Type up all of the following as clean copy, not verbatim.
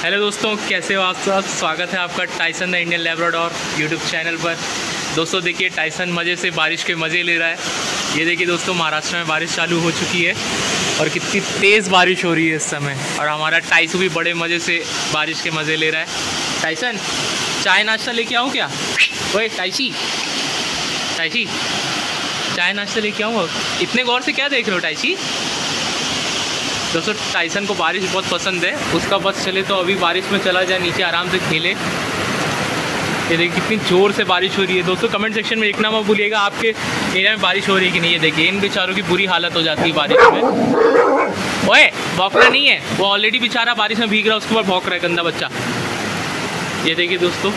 Hello दोस्तों, कैसे हो आप सब। स्वागत है आपका Tyson the Indian Labrador YouTube channel पर। दोस्तों देखिए, टाइसन मज़े से बारिश के मज़े ले रहा है। ये देखिए दोस्तों, महाराष्ट्र में बारिश चालू हो चुकी है और कितनी तेज़ बारिश हो रही है इस समय। और हमारा टाइसू भी बड़े मज़े से बारिश के मज़े ले रहा है। टाइसन, चाय नाश्ता लेके आऊँ क्या? ओए टाइसी, चाय नाश्ता लेके आऊँ? इतने गौर से क्या देख रहे हो टाइसी? दोस्तों टाइसन को बारिश बहुत पसंद है, उसका बस चले तो अभी बारिश में चला जाए, नीचे आराम से खेले। ये देखिए कितनी ज़ोर से बारिश हो रही है। दोस्तों कमेंट सेक्शन में लिखना मत भूलिएगा आपके एरिया में बारिश हो रही है कि नहीं। ये देखिए इन बेचारों की बुरी हालत हो जाती है बारिश में। ओए भौंकना नहीं है, वो ऑलरेडी बेचारा बारिश में भीग रहा है, उसके बाद भौंक रहा है गंदा बच्चा। ये देखिए दोस्तों,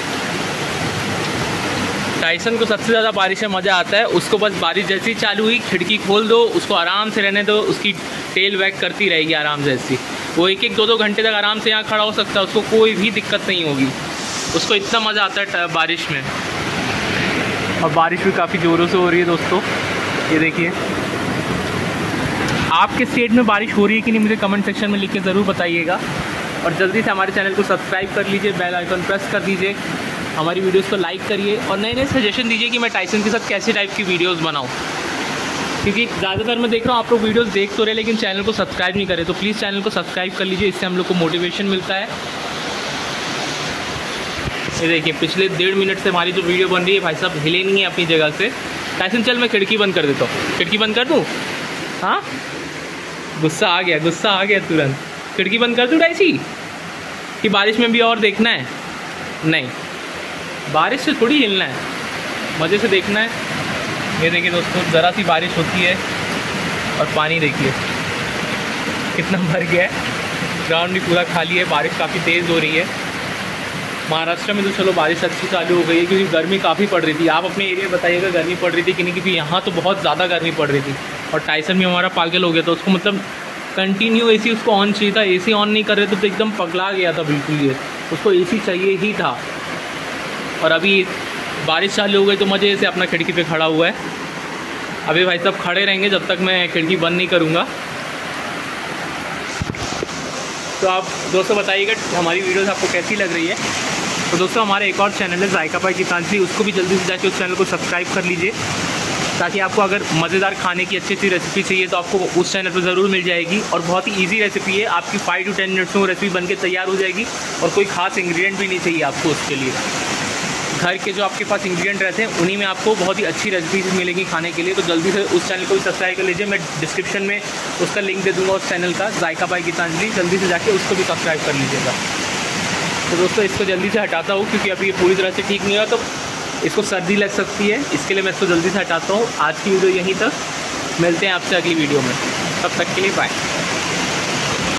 टाइसन को सबसे ज़्यादा बारिश में मज़ा आता है। उसको बस बारिश जैसी चालू हुई, खिड़की खोल दो, उसको आराम से रहने दो, उसकी टेल वैग करती रहेगी आराम से ऐसी। वो एक दो घंटे तक आराम से यहाँ खड़ा हो सकता है, उसको कोई भी दिक्कत नहीं होगी। उसको इतना मज़ा आता है बारिश में। और बारिश भी काफ़ी ज़ोरों से हो रही है दोस्तों। ये देखिए, आपके स्टेट में बारिश हो रही है कि नहीं मुझे कमेंट सेक्शन में लिख के ज़रूर बताइएगा। और जल्दी से हमारे चैनल को सब्सक्राइब कर लीजिए, बेल आइकन प्रेस कर दीजिए, हमारी वीडियोस को लाइक करिए और नए नए सजेशन दीजिए कि मैं टाइसन के साथ कैसे टाइप की वीडियोस बनाऊं। क्योंकि ज़्यादातर मैं देख रहा हूँ आप लोग वीडियोस देख तो रहे लेकिन चैनल को सब्सक्राइब नहीं करें, तो प्लीज़ चैनल को सब्सक्राइब कर लीजिए, इससे हम लोग को मोटिवेशन मिलता है। ये देखिए पिछले 1.5 मिनट से हमारी जो वीडियो बन रही है, भाई साहब हिले नहीं है अपनी जगह से। टाइसन चल मैं खिड़की बंद कर देता हूँ। खिड़की बंद कर दूँ? हाँ, गुस्सा आ गया तुरंत। खिड़की बंद कर दूँ टाइसी? कि बारिश में भी और देखना है? नहीं, बारिश से थोड़ी हिलना है, मज़े से देखना है। ये देखिए दोस्तों, ज़रा सी बारिश होती है और पानी देखिए कितना भर गया है। ग्राउंड भी पूरा खाली है, बारिश काफ़ी तेज़ हो रही है। महाराष्ट्र में तो चलो बारिश अच्छी चालू हो गई है, क्योंकि गर्मी काफ़ी पड़ रही थी। आप अपने एरिया बताइएगा गर्मी पड़ रही थी कि नहीं, क्योंकि यहाँ तो बहुत ज़्यादा गर्मी पड़ रही थी। और टाइसन भी हमारा पागल हो गया था, उसको मतलब कंटिन्यू एसी उसको ऑन चाहिए था। एसी ऑन नहीं कर रहे थे तो एकदम पगला गया था बिल्कुल। ये उसको एसी चाहिए ही था। और अभी बारिश चालू हो गई तो मज़े से अपना खिड़की पे खड़ा हुआ है। अभी भाई साहब खड़े रहेंगे जब तक मैं खिड़की बंद नहीं करूँगा। तो आप दोस्तों बताइएगा हमारी वीडियोस आपको कैसी लग रही है। तो दोस्तों हमारा एक और चैनल है जायका बाय गीतांजलि, उसको भी जल्दी से जाके उस चैनल को सब्सक्राइब कर लीजिए, ताकि आपको अगर मज़ेदार खाने की अच्छी अच्छी रेसिपी चाहिए तो आपको उस चैनल पर ज़रूर मिल जाएगी। और बहुत ही ईजी रेसिपी है, आपकी 5 to 10 मिनट्स में वो रेसिपी बनके तैयार हो जाएगी। और कोई खास इंग्रेडिएंट भी नहीं चाहिए आपको उसके लिए। घर के जो आपके पास इंग्रेडिएंट रहते हैं उन्हीं में आपको बहुत ही अच्छी रेसिपीज मिलेंगी खाने के लिए। तो जल्दी से उस चैनल को भी सब्सक्राइब कर लीजिए। मैं डिस्क्रिप्शन में उसका लिंक दे दूँगा उस चैनल का, जायका बाय गीतांजलि। जल्दी से जाके उसको भी सब्सक्राइब कर लीजिएगा। तो दोस्तों इसको जल्दी से हटाता हूँ, क्योंकि अभी ये पूरी तरह से ठीक नहीं हुआ तो इसको सर्दी लग सकती है, इसके लिए मैं इसको जल्दी से हटाता हूँ। आज की वीडियो यहीं तक, मिलते हैं आपसे अगली वीडियो में, तब तक के लिए बाय।